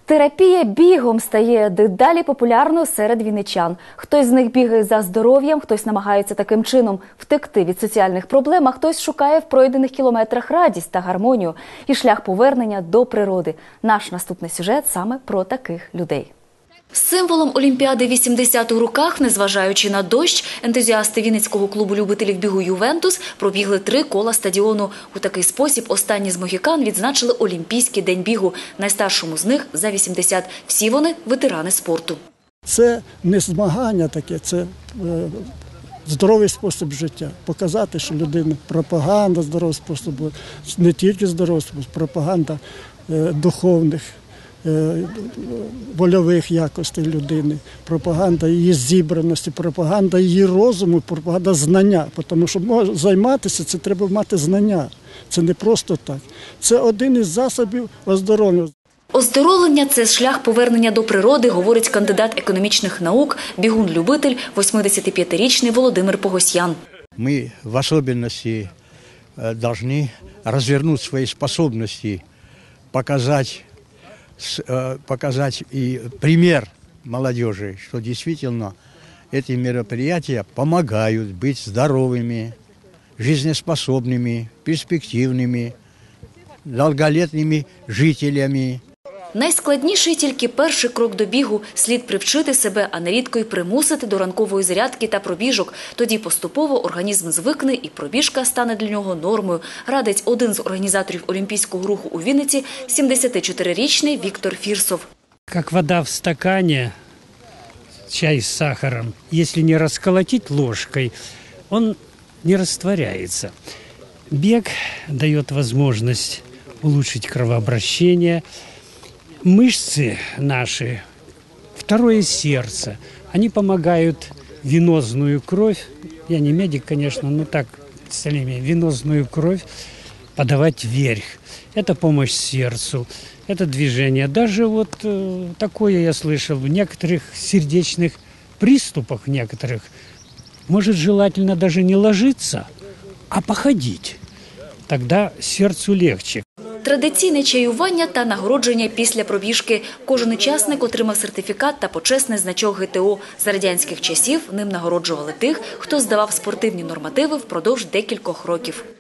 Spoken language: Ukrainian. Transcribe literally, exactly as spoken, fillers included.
Терапія бігом стає дедалі популярною серед вінничан. Хтось з них бігає за здоров'ям, хтось намагається таким чином втекти від соціальних проблем, а хтось шукає в пройдених кілометрах радість та гармонію і шлях повернення до природи. Наш наступний сюжет саме про таких людей. Символом Олімпіади вісімдесят у руках, незважаючи на дощ, ентузіасти Вінницького клубу любителів бігу «Ювентус» пробігли три кола стадіону. У такий спосіб останні з могікан відзначили Олімпійський день бігу, найстаршому з них за вісімдесят. Всі вони – ветерани спорту. Це не змагання таке, це здоровий спосіб життя. Показати, що людина – пропаганда здорового способу, не тільки здорового способу, пропаганда духовних, вольових якостей людини, пропаганда її зібраності, пропаганда її розуму, пропаганда знання. Тому що займатися – це треба мати знання. Це не просто так. Це один із засобів оздоровлення. Оздоровлення – це шлях повернення до природи, говорить кандидат економічних наук, бігун-любитель, восьмидесятип'ятирічний Володимир Погосян. Ми в особенности должны развернуть свои способности, показать показать и пример молодежи, что действительно эти мероприятия помогают быть здоровыми, жизнеспособными, перспективными, долголетними жителями. Найскладніший тільки перший крок до бігу. Слід привчити себе, а нерідко й примусити до ранкової зарядки та пробіжок. Тоді поступово організм звикне і пробіжка стане для нього нормою, радить один з організаторів Олімпійського руху у Вінниці – сімдесятичотирирічний Віктор Фірсов. Как вода в стакане, чай с сахаром, если не расколотить ложкой, он не растворяется. Бег дает возможность улучшить кровообращение. Мышцы наши, второе сердце, они помогают венозную кровь, я не медик, конечно, но так, представляете, венозную кровь подавать вверх. Это помощь сердцу, это движение. Даже вот э, такое я слышал, в некоторых сердечных приступах некоторых, может желательно даже не ложиться, а походить. Тогда сердцу легче. Традиційне чаювання та нагородження після пробіжки. Кожен учасник отримав сертифікат та почесний значок ГТО. За радянських часів ним нагороджували тих, хто здавав спортивні нормативи впродовж декількох років.